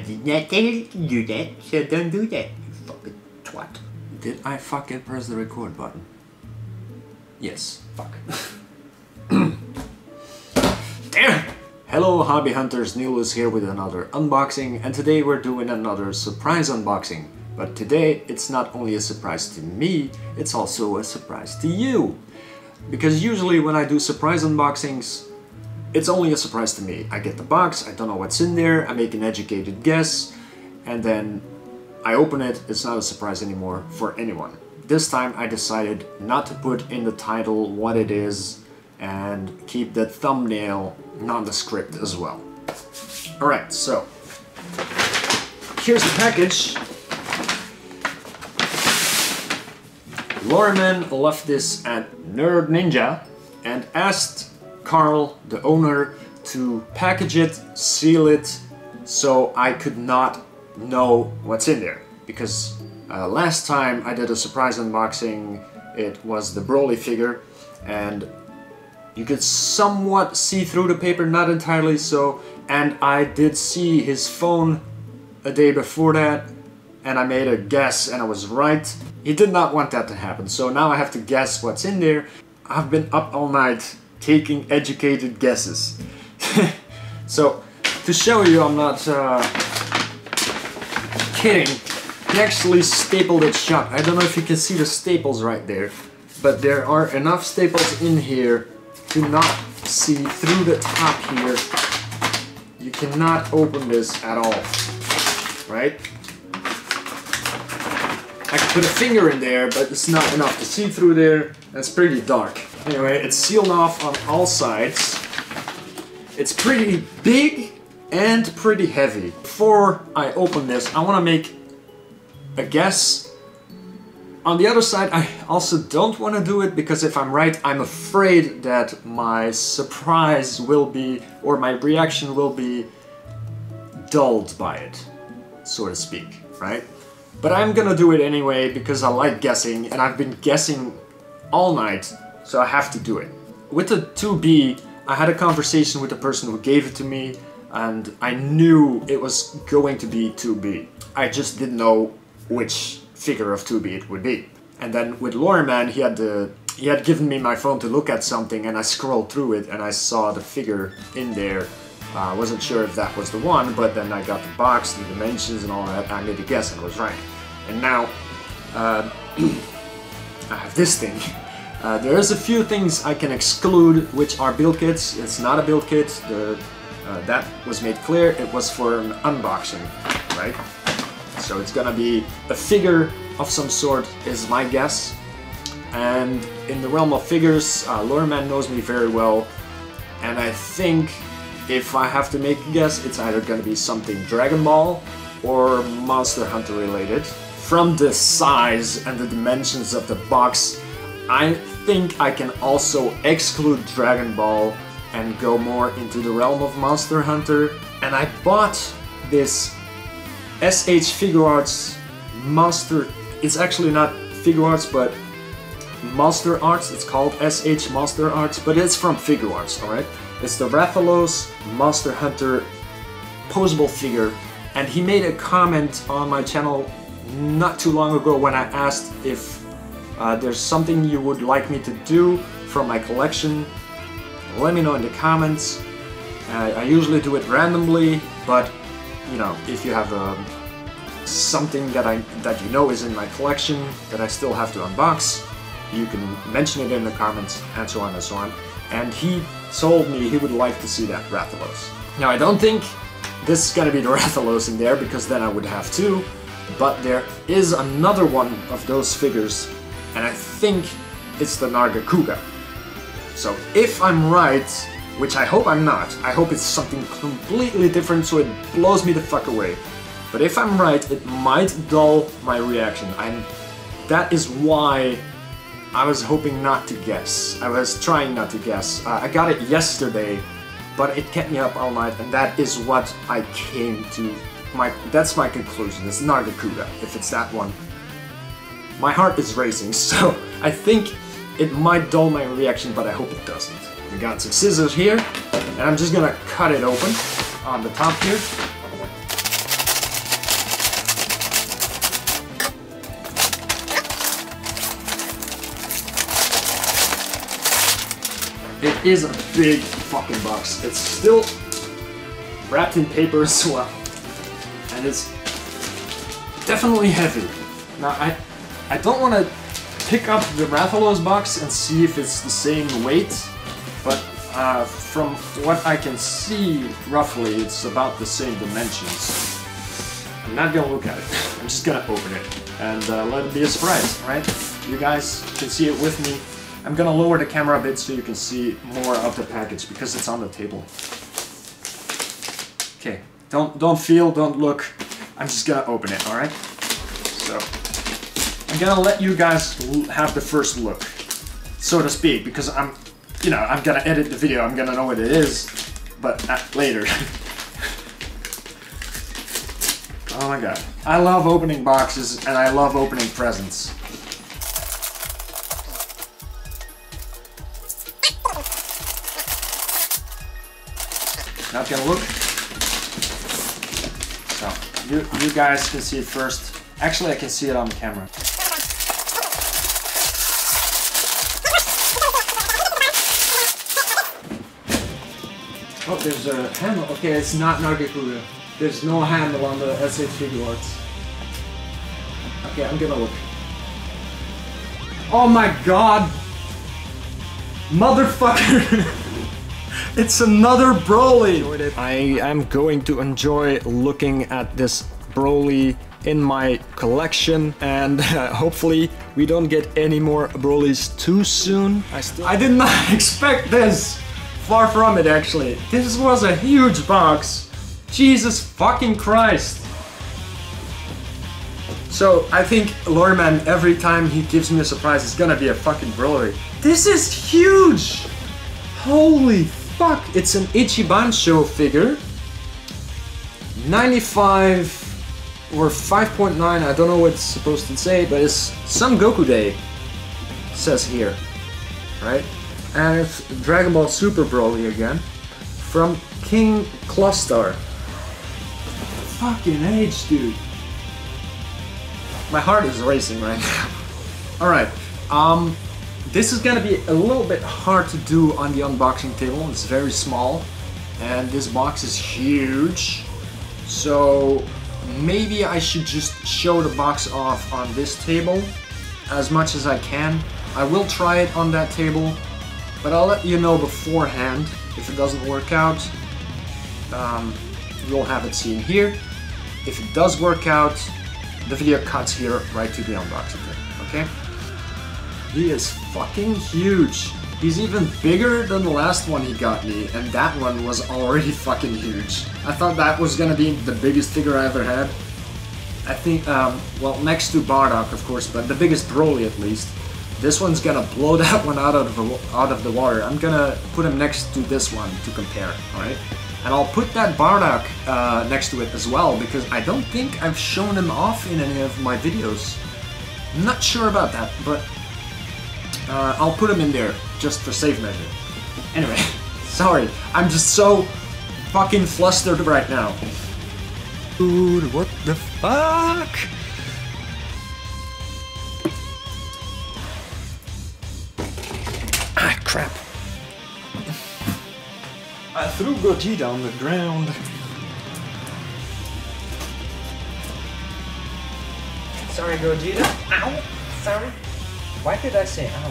did not tell you to do that, so don't do that, you fucking twat. Did I fucking press the record button? Yes. Fuck. Damn! Hello hobby hunters, Neil is here with another unboxing, and today we're doing another surprise unboxing. But today it's not only a surprise to me, it's also a surprise to you. Because usually when I do surprise unboxings, it's only a surprise to me. I get the box, I don't know what's in there, I make an educated guess, and then I open it. It's not a surprise anymore for anyone. This time I decided not to put in the title what it is and keep the thumbnail nondescript as well. Alright, so here's the package. Loriman left this at Nerd Ninja and asked Carl, the owner, to package it, seal it, so I could not know what's in there. Because last time I did a surprise unboxing, it was the Broly figure, and you could somewhat see through the paper, not entirely so, and I did see his phone a day before that, and I made a guess and I was right. He did not want that to happen, so now I have to guess what's in there. I've been up all night taking educated guesses. So, to show you I'm not kidding, he actually stapled it shut. I don't know if you can see the staples right there, but there are enough staples in here to not see through the top here. You cannot open this at all, right? I can put a finger in there, but it's not enough to see through there. It's pretty dark. Anyway, it's sealed off on all sides. It's pretty big and pretty heavy. Before I open this, I want to make a guess. On the other side, I also don't want to do it because if I'm right, I'm afraid that my surprise will be, or my reaction will be dulled by it, so to speak, right? But I'm gonna do it anyway because I like guessing and I've been guessing all night, so I have to do it. With the 2B, I had a conversation with the person who gave it to me and I knew it was going to be 2B. I just didn't know which figure of 2B it would be. And then with Loriman, he had given me my phone to look at something and I scrolled through it and I saw the figure in there. I wasn't sure if that was the one, but then I got the box, the dimensions and all that. I made a guess and I was right. And now I have this thing. There's a few things I can exclude, which are build kits. It's not a build kit. That was made clear. It was for an unboxing, right? So it's gonna be a figure of some sort, is my guess. And in the realm of figures, Loriman knows me very well, and I think if I have to make a guess, it's either gonna be something Dragon Ball or Monster Hunter related. From the size and the dimensions of the box, I think I can also exclude Dragon Ball and go more into the realm of Monster Hunter. And I bought this SH Figuarts Monster, it's actually not Figuarts, but Monster Arts. It's called SH Monster Arts, but it's from Figuarts, alright? It's the Rathalos Monster Hunter posable figure, and he made a comment on my channel not too long ago when I asked if there's something you would like me to do from my collection. Let me know in the comments. I usually do it randomly, but you know, if you have something that you know is in my collection that I still have to unbox, you can mention it in the comments and so on and so on. And he told me he would like to see that Rathalos. Now I don't think this is gonna be the Rathalos in there because then I would have two, but there is another one of those figures and I think it's the Nargacuga. So if I'm right, which I hope I'm not, I hope it's something completely different so it blows me the fuck away. But if I'm right, it might dull my reaction. That is why I was hoping not to guess. I was trying not to guess. I got it yesterday, but it kept me up all night, and that is what I came to. That's my conclusion. It's Nargacuga, if it's that one. My heart is racing, so I think it might dull my reaction, but I hope it doesn't. We got some scissors here, and I'm just gonna cut it open on the top here. It is a big fucking box. It's still wrapped in paper as well. And it's definitely heavy. Now, I don't want to pick up the Rathalos box and see if it's the same weight, but from what I can see, roughly, it's about the same dimensions. I'm not gonna look at it. I'm just gonna open it and let it be a surprise, right? You guys can see it with me. I'm gonna lower the camera a bit so you can see more of the package because it's on the table. Okay, don't feel, don't look. I'm just gonna open it, all right? So I'm gonna let you guys have the first look, so to speak, because I'm gonna edit the video. I'm gonna know what it is, but later. Oh my god. I love opening boxes and I love opening presents. Not gonna look. So, you guys can see it first. Actually, I can see it on the camera. Oh, there's a handle. Okay, it's not Nargakure. There's no handle on the SH Figuarts. Okay, I'm gonna look. Oh my god! Motherfucker! It's another Broly! I am going to enjoy looking at this Broly in my collection, and hopefully we don't get any more Brolys too soon. I did not expect this! Far from it, actually. This was a huge box. Jesus fucking Christ. So, I think Loreman, every time he gives me a surprise, it's gonna be a fucking Broly. This is huge! Holy fuck! It's an Ichiban figure. 95 or 5.9, I don't know what it's supposed to say, but it's Son Goku Day, says here, right? And it's Dragon Ball Super Broly again, from King Clustar. Fucking age, dude. My heart is racing right now. Alright, this is gonna be a little bit hard to do on the unboxing table. It's very small, and this box is huge. So maybe I should just show the box off on this table as much as I can. I will try it on that table, but I'll let you know beforehand. If it doesn't work out, you'll have it seen here. If it does work out, the video cuts here right to the unboxing table, okay? He is fucking huge. He's even bigger than the last one he got me, and that one was already fucking huge. I thought that was gonna be the biggest figure I ever had. I think, well, next to Bardock, of course, but the biggest Broly at least. This one's gonna blow that one out of the water. I'm gonna put him next to this one to compare, alright? And I'll put that Bardock next to it as well, because I don't think I've shown him off in any of my videos. I'm not sure about that, but I'll put him in there, just for safe measure. Anyway, sorry, I'm just so fucking flustered right now. Dude, what the fuck? Ah, crap. I threw Gogeta on the ground. Sorry, Gogeta. Ow! Sorry. Why did I say ow?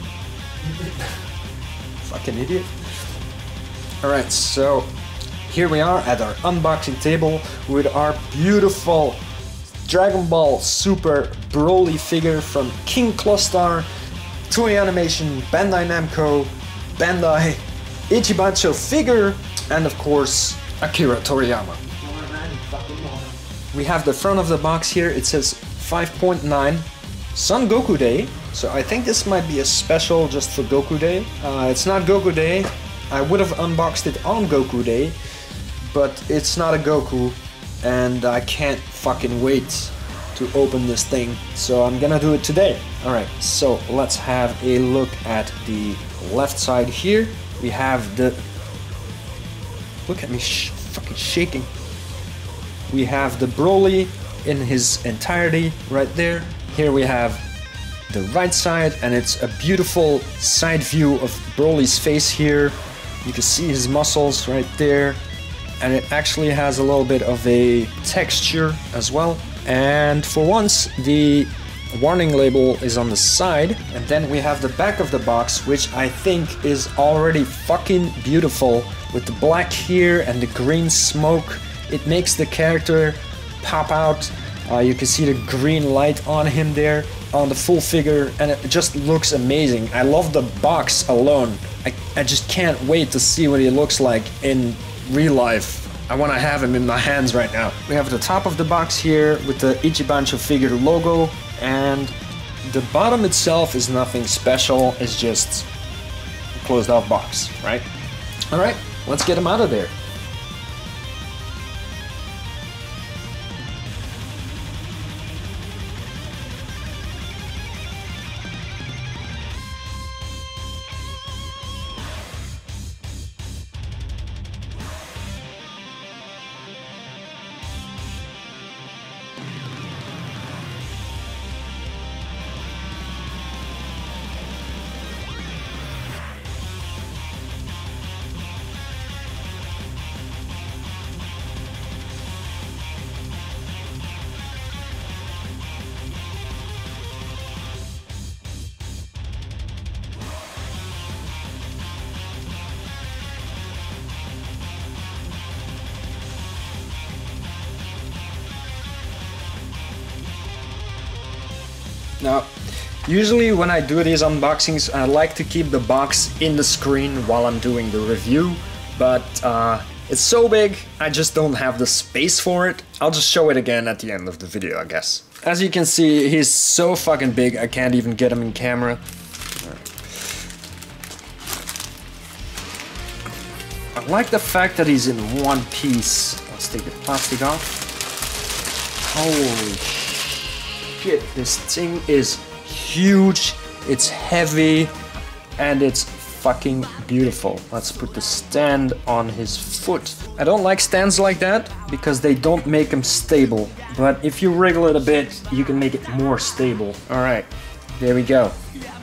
Fucking idiot. Alright, so here we are at our unboxing table with our beautiful Dragon Ball Super Broly figure from King Clustar, Toei Animation, Bandai Namco, Bandai, Ichiban figure, and of course Akira Toriyama. We have the front of the box here. It says 5.9 Son Goku Day, so I think this might be a special just for Goku Day. It's not Goku Day. I would have unboxed it on Goku Day, but it's not a Goku, and I can't fucking wait to open this thing, so I'm gonna do it today. Alright, so let's have a look at the left side here. We have the... Look at me fucking shaking. We have the Broly in his entirety right there. Here we have the right side, and it's a beautiful side view of Broly's face here. You can see his muscles right there, and it actually has a little bit of a texture as well. And for once, the warning label is on the side, and then we have the back of the box, which I think is already fucking beautiful with the black here and the green smoke. It makes the character pop out. You can see the green light on him there on the full figure, and it just looks amazing. I love the box alone. I just can't wait to see what he looks like in real life. I want to have him in my hands right now. We have the top of the box here with the Ichibancho figure logo, and the bottom itself is nothing special. It's just a closed off box, right? All right, let's get him out of there. Now, usually when I do these unboxings, I like to keep the box in the screen while I'm doing the review, but it's so big, I just don't have the space for it. I'll just show it again at the end of the video, I guess. As you can see, he's so fucking big, I can't even get him in camera. I like the fact that he's in one piece. Let's take the plastic off. Holy shit, this thing is huge, it's heavy, and it's fucking beautiful. Let's put the stand on his foot. I don't like stands like that because they don't make them stable, but if you wriggle it a bit, you can make it more stable. All right, there we go.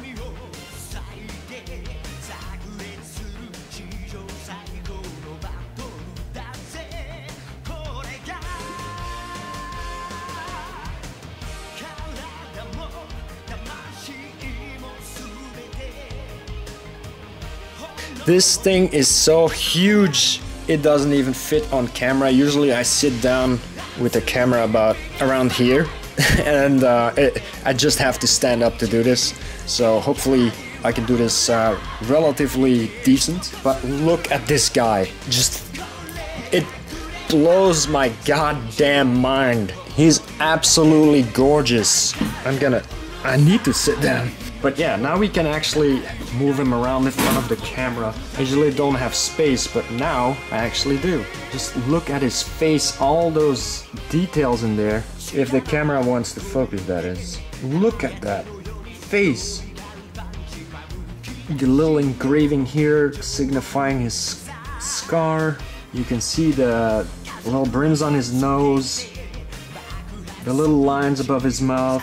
This thing is so huge, it doesn't even fit on camera. Usually I sit down with the camera about around here, and I just have to stand up to do this. So hopefully I can do this relatively decent. But look at this guy, just, it blows my goddamn mind. He's absolutely gorgeous. I need to sit down. But yeah, now we can actually move him around in front of the camera. I usually don't have space, but now I actually do. Just look at his face, all those details in there. If the camera wants to focus, that is. Look at that face. The little engraving here signifying his scar. You can see the little brims on his nose. The little lines above his mouth.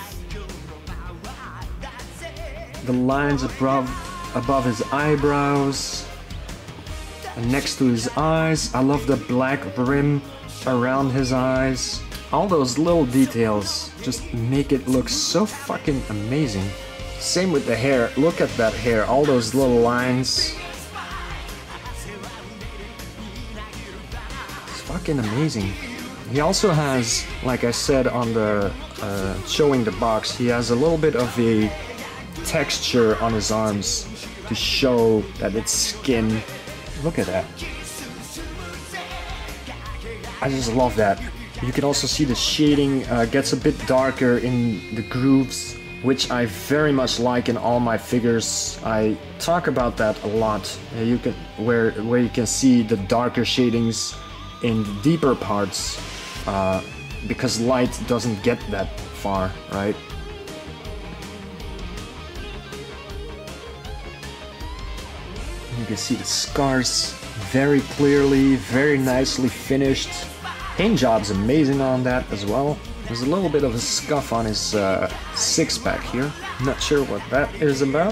The lines above his eyebrows and next to his eyes. I love the black brim around his eyes. All those little details just make it look so fucking amazing. Same with the hair. Look at that hair, all those little lines. It's fucking amazing. He also has, like I said on the showing the box, he has a little bit of a texture on his arms to show that it's skin. Look at that. I just love that. You can also see the shading gets a bit darker in the grooves, which I very much like in all my figures. I talk about that a lot. You can where you can see the darker shadings in the deeper parts because light doesn't get that far, right? You can see the scars very clearly, very nicely finished. Paint job's amazing on that as well. There's a little bit of a scuff on his six-pack here. Not sure what that is about.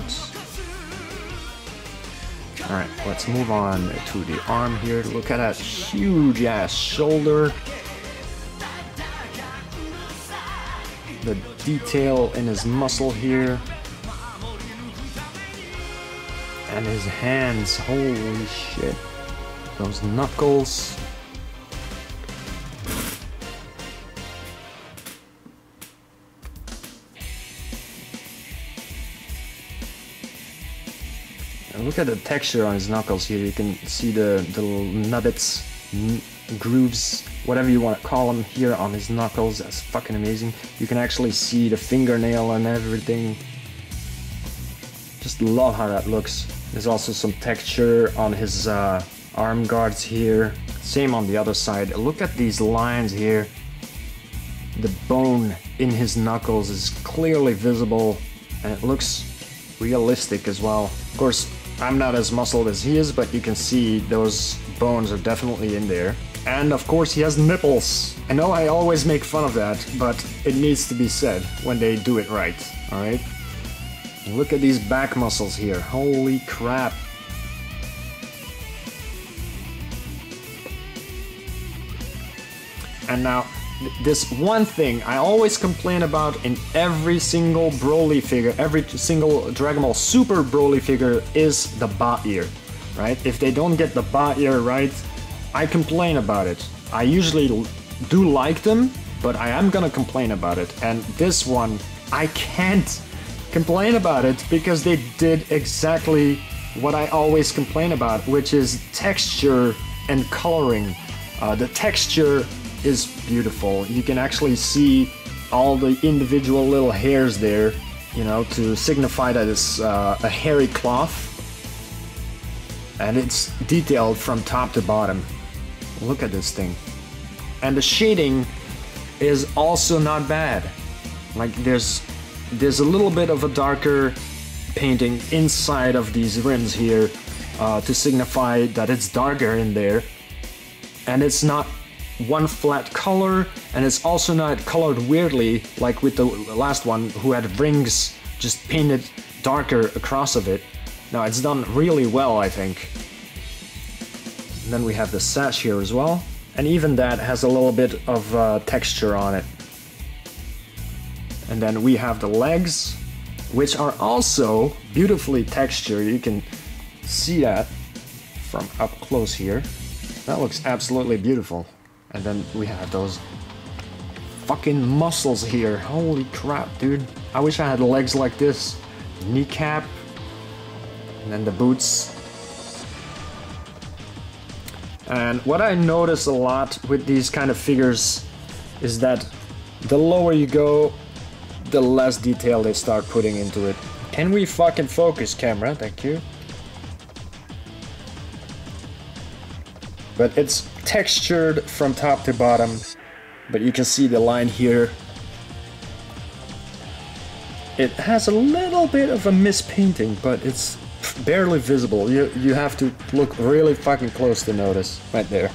Alright, let's move on to the arm here. Look at that huge ass shoulder. The detail in his muscle here. And his hands, holy shit. Those knuckles. And look at the texture on his knuckles here. You can see the little nubbits, grooves, whatever you want to call them here on his knuckles. That's fucking amazing. You can actually see the fingernail and everything. Just love how that looks. There's also some texture on his arm guards here. Same on the other side. Look at these lines here. The bone in his knuckles is clearly visible and it looks realistic as well. Of course, I'm not as muscled as he is, but you can see those bones are definitely in there. And of course he has nipples. I know I always make fun of that, but it needs to be said when they do it right, alright? Look at these back muscles here, holy crap. And now, this one thing I always complain about in every single Broly figure, every single Dragon Ball Super Broly figure is the ba ear, right? If they don't get the ba ear right, I complain about it. I usually do like them, but I am gonna complain about it. And this one, I can't complain about it because they did exactly what I always complain about, which is texture and coloring. The texture is beautiful. You can actually see all the individual little hairs there, you know, to signify that it's a hairy cloth. And it's detailed from top to bottom. Look at this thing. And the shading is also not bad. Like there's a little bit of a darker painting inside of these rims here to signify that it's darker in there. And it's not one flat color, and it's also not colored weirdly like with the last one who had rings just painted darker across of it. Now it's done really well, I think. And then we have the sash here as well, and even that has a little bit of texture on it. And then we have the legs, which are also beautifully textured. You can see that from up close here. That looks absolutely beautiful. And then we have those fucking muscles here. Holy crap, dude. I wish I had legs like this. Kneecap. And then the boots. And what I notice a lot with these kind of figures is that the lower you go, the less detail they start putting into it. Can we fucking focus, camera? Thank you. But it's textured from top to bottom, but you can see the line here. It has a little bit of a mispainting, but it's barely visible. You have to look really fucking close to notice, right there.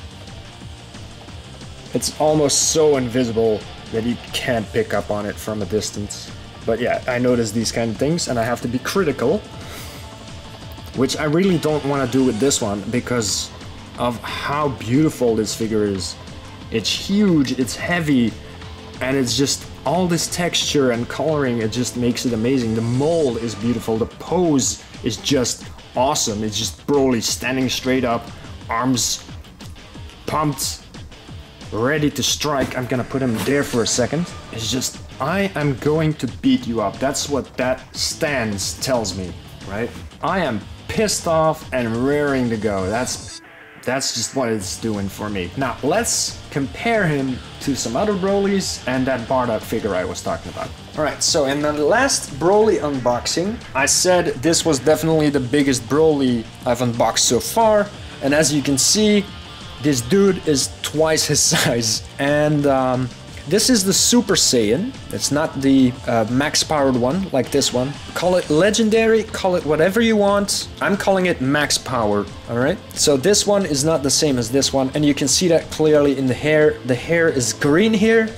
It's almost so invisible that you can't pick up on it from a distance. But yeah, I notice these kind of things and I have to be critical, which I really don't want to do with this one because of how beautiful this figure is. It's huge, it's heavy, and it's just all this texture and coloring, it just makes it amazing. The mold is beautiful, the pose is just awesome. It's just Broly standing straight up, arms pumped, ready to strike. I'm gonna put him there for a second. It's just, I am going to beat you up. That's what that stance tells me, right? I am pissed off and raring to go. That's just what it's doing for me. Now, let's compare him to some other Brolys and that Bardock figure I was talking about. Alright, so in the last Broly unboxing, I said this was definitely the biggest Broly I've unboxed so far. And as you can see, this dude is twice his size. And this is the Super Saiyan. It's not the max powered one like this one. Call it legendary, call it whatever you want. I'm calling it max power, alright? So this one is not the same as this one, and you can see that clearly in the hair. The hair is green here.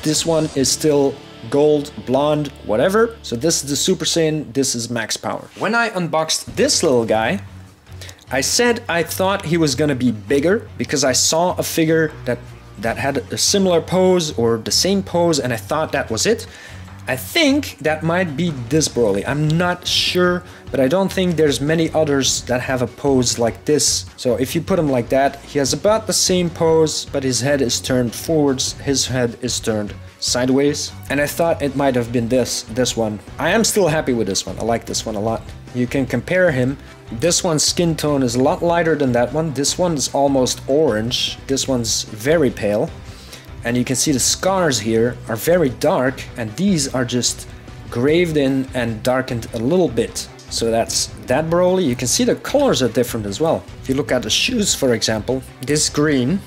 This one is still gold, blonde, whatever. So this is the Super Saiyan, this is max power. When I unboxed this little guy, I said I thought he was gonna be bigger because I saw a figure that had a similar pose or the same pose, and I thought that was it. I think that might be this Broly. I'm not sure, but I don't think there's many others that have a pose like this. So if you put him like that, he has about the same pose, but his head is turned forwards, his head is turned sideways. And I thought it might have been this one. I am still happy with this one. I like this one a lot. You can compare him. This one's skin tone is a lot lighter than that one. This one's almost orange. This one's very pale. And you can see the scars here are very dark, and these are just graved in and darkened a little bit. So that's that Broly. You can see the colors are different as well. If you look at the shoes, for example, this green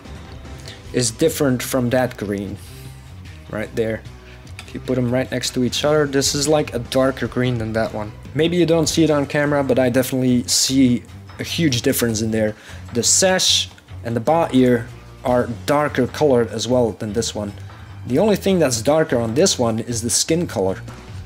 is different from that green right there. If you put them right next to each other, this is like a darker green than that one. Maybe you don't see it on camera, but I definitely see a huge difference in there. The sash and the bot ear are darker colored as well than this one. The only thing that's darker on this one is the skin color.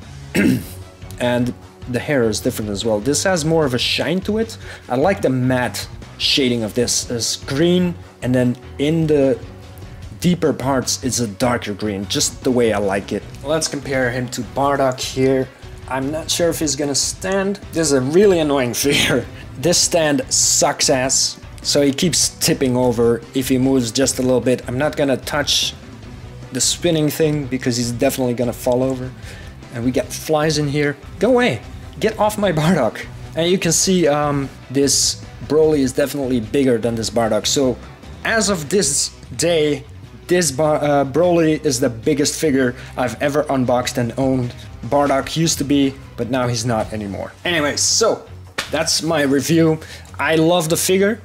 And the hair is different as well. This has more of a shine to it. I like the matte shading of this. It's green, and then in the deeper parts it's a darker green, just the way I like it. Let's compare him to Bardock here. I'm not sure if he's gonna stand. This is a really annoying figure. This stand sucks ass. So he keeps tipping over if he moves just a little bit. I'm not gonna touch the spinning thing because he's definitely gonna fall over. And we got flies in here. Go away! Get off my Bardock! And you can see this Broly is definitely bigger than this Bardock. So as of this day, this Broly is the biggest figure I've ever unboxed and owned. Bardock used to be, but now he's not anymore. Anyway, so that's my review. I love the figure.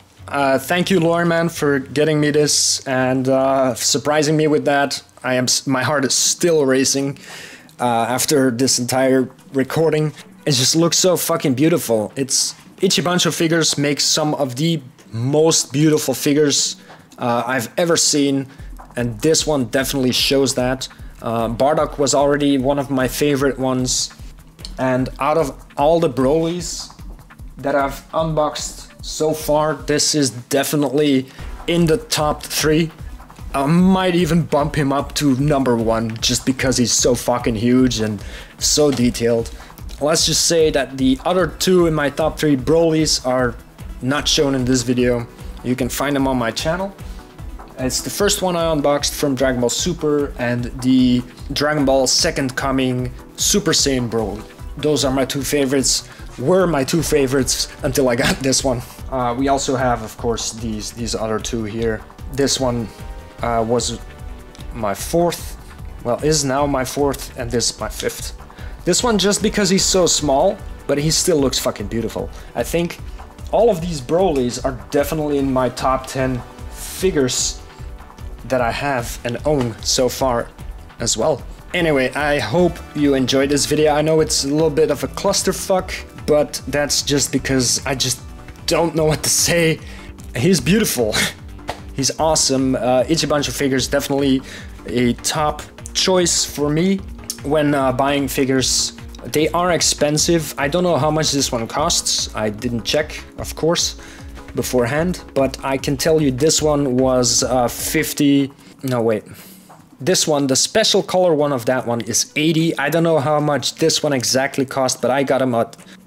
Thank you, Loreman, for getting me this and surprising me with that. My heart is still racing after this entire recording. It just looks so fucking beautiful. Ichibancho figures make some of the most beautiful figures I've ever seen, and this one definitely shows that. Bardock was already one of my favorite ones, and out of all the Brolys that I've unboxed so far, this is definitely in the top 3. I might even bump him up to number 1 just because he's so fucking huge and so detailed. Let's just say that the other 2 in my top 3 Brolys are not shown in this video. You can find them on my channel. It's the first one I unboxed from Dragon Ball Super and the Dragon Ball Second Coming Super Saiyan Broly. Those are my 2 favorites. Were my 2 favorites until I got this one. We also have, of course, these other 2 here. This one was my 4th, well, is now my 4th, and this is my 5th. This one just because he's so small, but he still looks fucking beautiful. I think all of these Brolys are definitely in my top 10 figures that I have and own so far as well. Anyway, I hope you enjoyed this video. I know it's a little bit of a clusterfuck, but that's just because I just don't know what to say. He's beautiful. He's awesome. Ichibancho figures definitely a top choice for me when buying figures. They are expensive. I don't know how much this one costs. I didn't check, of course, beforehand, but I can tell you this one was 50. No, wait. This one, the special color one of that one is 80. I don't know how much this one exactly cost, but I got him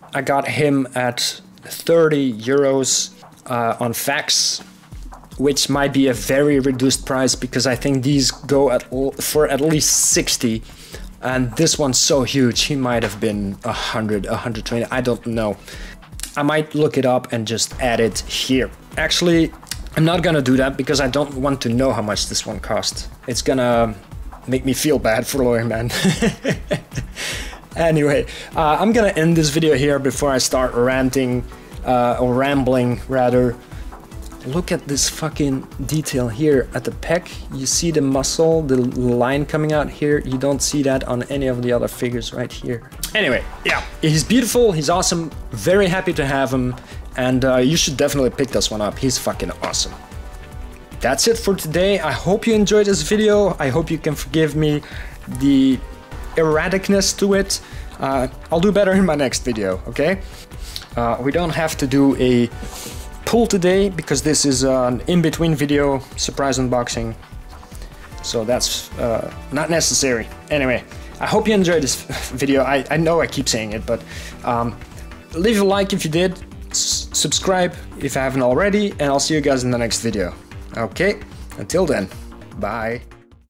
at 30 euros on Fax, which might be a very reduced price because I think these go for at least 60. And this one's so huge, he might have been 100, 120, I don't know. I might look it up and just add it here. Actually, I'm not gonna do that because I don't want to know how much this one cost. It's gonna make me feel bad for Loreman. Anyway, I'm gonna end this video here before I start ranting, or rambling rather. Look at this fucking detail here at the pec. You see the muscle, the line coming out here. You don't see that on any of the other figures right here. Anyway, yeah, he's beautiful, he's awesome, very happy to have him, and you should definitely pick this one up. He's fucking awesome. that's it for today. I hope you enjoyed this video. I hope you can forgive me the erraticness to it. I'll do better in my next video, okay? We don't have to do a pull today because this is an in-between video, surprise unboxing. So that's not necessary. Anyway, I hope you enjoyed this video. I know I keep saying it, but leave a like if you did, subscribe if you haven't already, and I'll see you guys in the next video. Okay, until then, bye.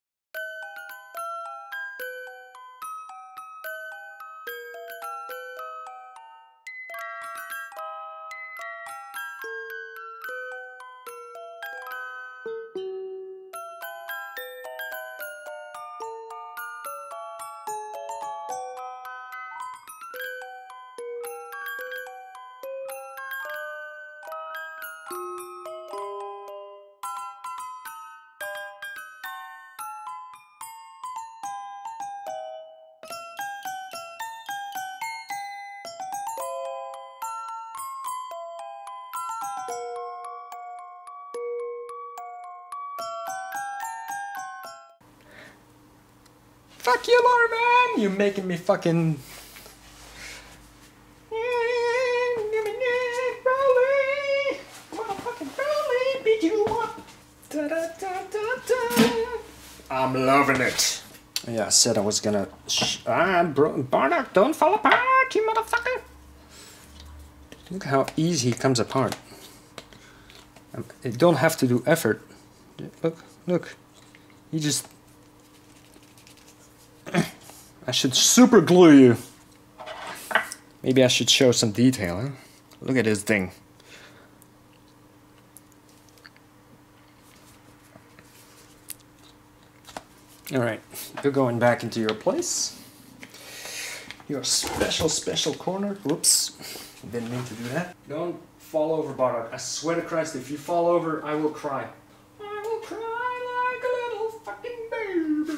Fuck you, Lore Man! You're making me fucking... I'm loving it. Yeah, I said I was gonna... Bardock, don't fall apart, you motherfucker! Look how easy he comes apart. I don't have to do effort. Look. You just... I should super glue you. Maybe I should show some detail, huh? Look at this thing. Alright, you're going back into your place. Your special corner. Whoops. Didn't mean to do that. Don't fall over, Bardock. I swear to Christ, if you fall over, I will cry. I will cry like a little fucking baby.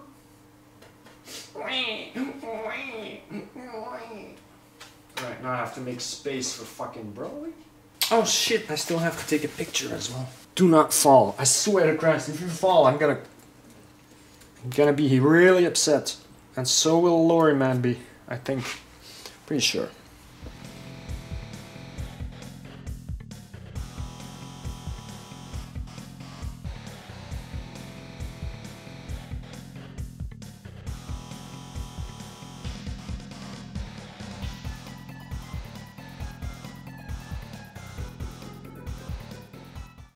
Right, now I have to make space for fucking Broly. Oh shit, I still have to take a picture as well. Do not fall. I swear to Christ, if you fall, I'm gonna be really upset. And so will Lore Man be, I think. Pretty sure.